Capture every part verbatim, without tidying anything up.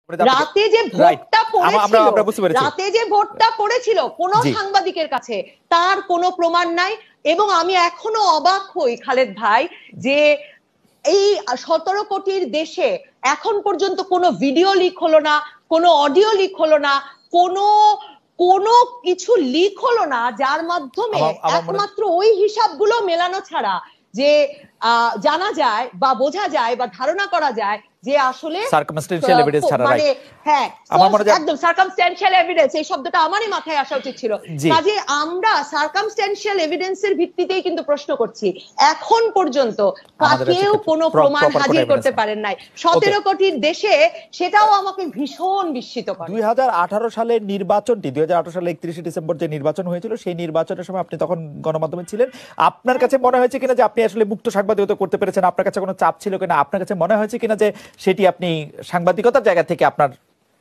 রাতে যে ভোটটা পড়েছিল রাতে যে ভোটটা পড়েছিল কোন সাংবাদিকের কাছে তার কোনো প্রমাণ নাই। এবং আমি এখনো অবাক হই খালেদ ভাই যে এই সতেরো কোটির দেশে এখন পর্যন্ত কোনো ভিডিও লিক হলো না, কোনো অডিও লিক হলো না, কোনো কোনো কিছু লিক হলো না যার মাধ্যমে একমাত্র ওই হিসাবগুলো মেলানো ছাড়া যে জানা যায় বা বোঝা যায় বা ধারণা করা যায় যে আসলে সার্কামস্ট্যান্সিয়াল এভিডেন্স ছাড়া মানে হ্যাঁ একদম সার্কামস্ট্যান্সিয়াল এভিডেন্স এই শব্দটা আমারই মাথায় আসা উচিত ছিল। কাজে আমরা সার্কামস্ট্যান্সিয়াল এভিডেন্সের ভিত্তিতেই কিন্তু প্রশ্ন করছি, এখন পর্যন্ত কেউ কোনো প্রমাণ হাজির করতে পারেন নাই সতেরো কোটির দেশে, সেটাও আমাকে ভীষণ বিস্মিত করে। দুই হাজার আঠারো সালের নির্বাচনটি দুই হাজার আঠারো সালে একত্রিশে ডিসেম্বর যে নির্বাচন হয়েছিল সেই নির্বাচনের সময় আপনি তখন গণমাধ্যমে ছিলেন, আপনার কাছে মনে হয়েছে কিনা যে আপনি আসলে মুক্ত সাংবাদিকতা করতে পেরেছেন? আপনার কাছে কোনো চাপ ছিল কিনা? আপনার কাছে মনে হয়েছে কিনা যে সেটি আপনি সাংবাদিকতার জায়গা থেকে আপনার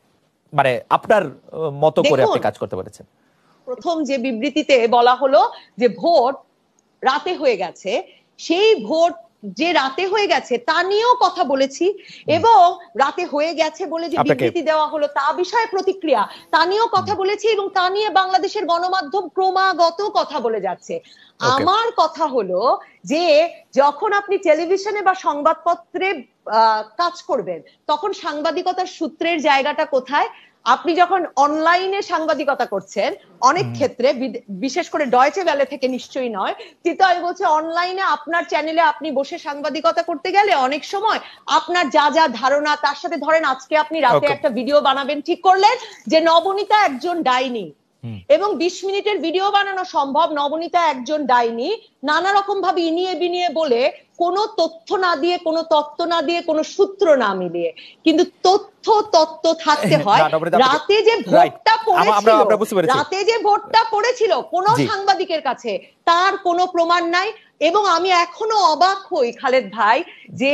মানে আপনার মতো করে আপনি কাজ করতে পেরেছেন? প্রথম যে বিবৃতিতে বলা হলো যে ভোট রাতে হয়ে গেছে, সেই ভোট যে রাতে হয়ে গেছে তা নিয়েও কথা বলেছি এবং রাতে হয়ে গেছে বলে যে বিবৃতি দেওয়া হলো তা বিষয়ে প্রতিক্রিয়া তা নিয়েও কথা বলেছি এবং তা নিয়ে বাংলাদেশের গণমাধ্যম ক্রমাগত কথা বলে যাচ্ছে। আমার কথা হলো যে যখন আপনি টেলিভিশনে বা সংবাদপত্রে কাজ করবেন তখন সাংবাদিকতার সূত্রের জায়গাটা কোথায়? আপনি যখন অনলাইনে সাংবাদিকতা করছেন অনেক ক্ষেত্রে, বিশেষ করে ডয়েচে ভেলে থেকে নিশ্চয়ই নয়, কিন্তু আমি বলছি অনলাইনে আপনার চ্যানেলে আপনি বসে সাংবাদিকতা করতে গেলে অনেক সময় আপনার যা যা ধারণা তার সাথে, ধরেন আজকে আপনি রাতে একটা ভিডিও বানাবেন ঠিক করলেন যে নবনীতা একজন ডাইনি এবং বিশ মিনিটের ভিডিও বানানো সম্ভব, নবনীতা একজন ডাইনি নানা রকম ভাবে ইনিয়ে বিনিয়ে বলে কোনো তথ্য না দিয়ে, কোনো তত্ত্ব না দিয়ে, কোনো সূত্র না মিলিয়ে, কিন্তু তথ্য তত্ত্ব থাকতে হয়। রাতে যে ভোটটা পড়েছিল রাতে যে ভোটটা পড়েছিল কোন সাংবাদিকের কাছে তার কোনো প্রমাণ নাই। এবং আমি এখনো অবাক হই খালেদ ভাই যে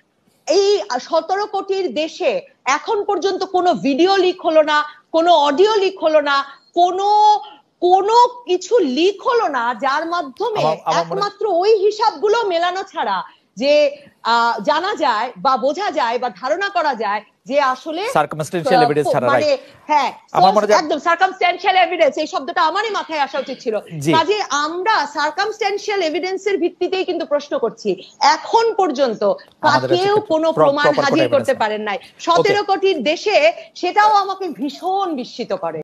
এই সতেরো কোটির দেশে এখন পর্যন্ত কোনো ভিডিও লিক হলো না, কোনো অডিও লিক হলো না, কোনো কোনো কিছু লিক হলো না যার মাধ্যমে একমাত্র ওই হিসাবগুলো মেলানো ছাড়া যে জানা যায় বা বোঝা যায় বা ধারণা করা যায় যে আসলে সার্কামস্ট্যান্সিয়াল এভিডেন্স ছাড়া মানে হ্যাঁ একদম সার্কামস্ট্যান্সিয়াল এভিডেন্স এই শব্দটা আমারই মাথায় আসা উচিত ছিল। কাজে আমরা সার্কামস্ট্যান্সিয়াল এভিডেন্সের ভিত্তিতেই কিন্তু প্রশ্ন করছি, এখন পর্যন্ত কেউ কোনো প্রমাণ হাজির করতে পারেন নাই সতেরো কোটির দেশে, সেটাও আমাকে ভীষণ বিস্মিত করে।